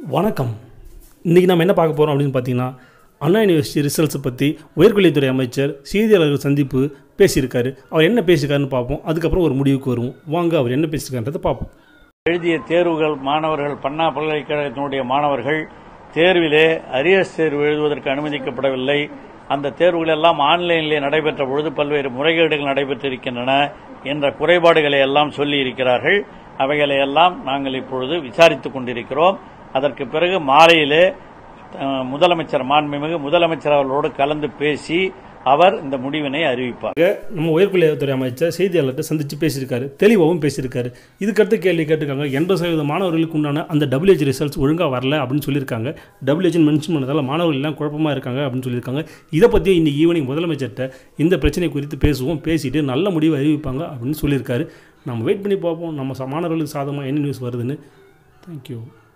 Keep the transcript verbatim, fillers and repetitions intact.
வணக்கம். இன்றைக்கி நம்ம என்ன பார்க்க போகிறோம் அப்படின்னு பார்த்தீங்கன்னா, அண்ணா யூனிவர்சிட்டி ரிசல்ட்ஸை பற்றி உயர்கல்வித்துறை அமைச்சர் செய்தியாளர்கள் சந்திப்பு பேசியிருக்காரு. அவர் என்ன பேசியிருக்காருன்னு பார்ப்போம். அதுக்கப்புறம் ஒரு முடிவுக்கு வருவோம். வாங்க அவர் என்ன பேசியிருக்காருன்றதை பார்ப்போம். எழுதிய தேர்வுகள் மாணவர்கள் அண்ணா பல்கலைக்கழகத்தினுடைய மாணவர்கள் தேர்விலே அரியர்ஸ் தேர்வு எழுதுவதற்கு அனுமதிக்கப்படவில்லை. அந்த தேர்வுகள் எல்லாம் ஆன்லைனிலே நடைபெற்ற பொழுது பல்வேறு முறைகேடுகள் நடைபெற்றிருக்கின்றன என்ற குறைபாடுகளை எல்லாம் சொல்லி இருக்கிறார்கள். அவைகளை எல்லாம் நாங்கள் இப்பொழுது விசாரித்துக் கொண்டிருக்கிறோம். அதற்கு பிறகு மாலையிலே முதலமைச்சர் மாண்புமிகு முதலமைச்சர் அவர்களோடு கலந்து பேசி அவர் இந்த முடிவினை அறிவிப்பார். நம்ம உயர்கல்வித்துறை அமைச்சர் செய்தியாளர்கிட்ட சந்தித்து பேசியிருக்காரு. தெளிவாகவும் பேசியிருக்காரு. இதுக்கடுத்து கேள்வி கேட்டிருக்காங்க. எண்பது சதவீத மாணவர்களுக்கு உண்டான அந்த டபிள்யூஹெச் ரிசல்ட்ஸ் ஒழுங்காக வரல அப்படின்னு சொல்லியிருக்காங்க. டபிள்யூஹெச் மென்ஷன் பண்ணதால் மாணவர்கள் எல்லாம் குழப்பமாக இருக்காங்க அப்படின்னு சொல்லியிருக்காங்க. இதை பற்றி இன்னைக்கு ஈவினிங் முதலமைச்சர்கிட்ட இந்த பிரச்சனை குறித்து பேசுவோம். பேசிட்டு நல்ல முடிவு அறிவிப்பாங்க அப்படின்னு சொல்லியிருக்காரு. நம்ம வெயிட் பண்ணி பார்ப்போம் நம்ம மாணவர்களுக்கு சாதகமாக என்ன நியூஸ் வருதுன்னு. தேங்க்யூ.